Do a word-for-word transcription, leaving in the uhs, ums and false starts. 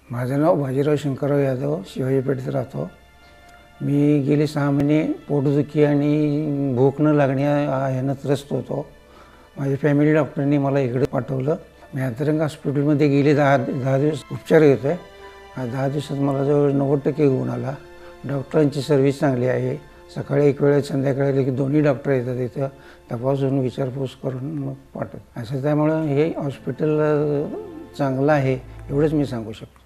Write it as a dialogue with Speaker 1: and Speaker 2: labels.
Speaker 1: माझं नाव बाजीराव शंकरराव यादव, शिवाजी पेठेत राहतो। मी गेली सहा महिने पोटदुखी आणि भूक न लागण्या ह्यानं त्रस्त होतो। माझ्या फॅमिली डॉक्टरनी मला इकडे पाठवलं। मी अंतरंग हॉस्पिटलमध्ये गेले दहा दहा दिवस उपचार घेतोय। दहा दिवसात मला जवळ नव्वद टक्के गुण आला। डॉक्टरांची सर्व्हिस चांगली आहे। सकाळी एक वेळा संध्याकाळी की दोन्ही डॉक्टर येतात इथं तपासून विचारपूस करून मग पाठवतात। असं त्यामुळे हे हॉस्पिटल चांगलं आहे एवढंच मी सांगू शकतो।